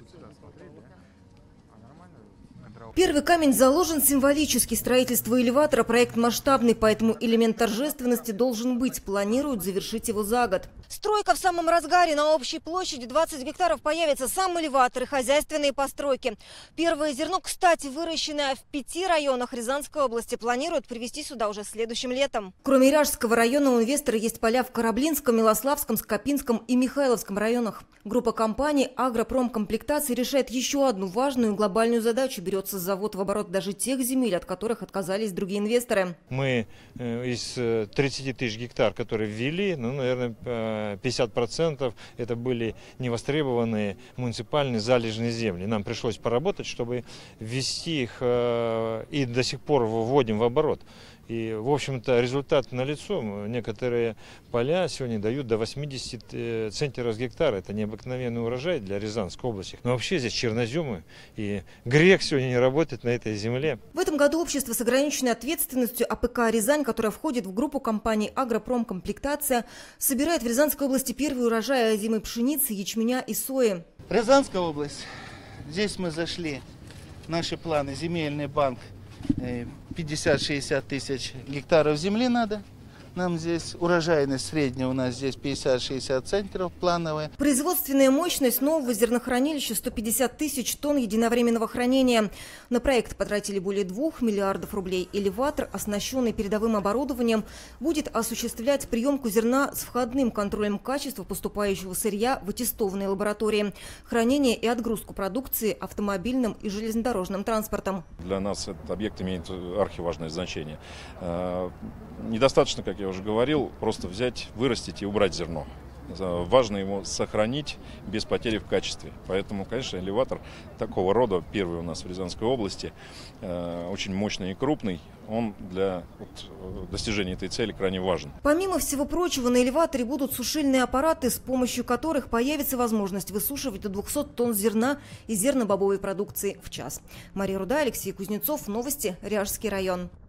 Первый камень заложен символически. Строительство элеватора – проект масштабный, поэтому элемент торжественности должен быть. Планируют завершить его за год. Стройка в самом разгаре. На общей площади 20 гектаров появится сам элеватор и хозяйственные постройки. Первое зерно, кстати, выращенное в 5 районах Рязанской области, планируют привезти сюда уже следующим летом. Кроме Ряжского района у инвестора есть поля в Кораблинском, Милославском, Скопинском и Михайловском районах. Группа компаний «Агропромкомплектация» решает еще одну важную глобальную задачу. Берется завод в оборот даже тех земель, от которых отказались другие инвесторы. Мы из 30 тысяч гектар, которые ввели, наверное, 50% это были невостребованные муниципальные залежные земли. Нам пришлось поработать, чтобы ввести их, и до сих пор вводим в оборот. И, в общем-то, результат налицо. Некоторые поля сегодня дают до 80 центнеров с гектара. Это необыкновенный урожай для Рязанской области. Но вообще здесь черноземы, и грех сегодня не работает на этой земле. В этом году общество с ограниченной ответственностью АПК «Рязань», которое входит в группу компаний «Агропромкомплектация», собирает в Рязанской области первый урожай озимой пшеницы, ячменя и сои. Рязанская область. Здесь мы зашли. Наши планы. Земельный банк. 50-60 тысяч гектаров земли надо. Нам здесь урожайность средняя у нас здесь 50-60 центнеров плановая. Производственная мощность нового зернохранилища 150 тысяч тонн единовременного хранения. На проект потратили более 2 миллиардов рублей. Элеватор, оснащенный передовым оборудованием, будет осуществлять приемку зерна с входным контролем качества поступающего сырья в аттестованной лаборатории, хранение и отгрузку продукции автомобильным и железнодорожным транспортом. Для нас этот объект имеет архиважное значение. Недостаточно, как я уже говорил, просто взять, вырастить и убрать зерно. Важно его сохранить без потери в качестве. Поэтому, конечно, элеватор такого рода, первый у нас в Рязанской области, очень мощный и крупный, он для достижения этой цели крайне важен. Помимо всего прочего, на элеваторе будут сушильные аппараты, с помощью которых появится возможность высушивать до 200 тонн зерна и зернобобовой продукции в час. Мария Руда, Алексей Кузнецов. Новости. Ряжский район.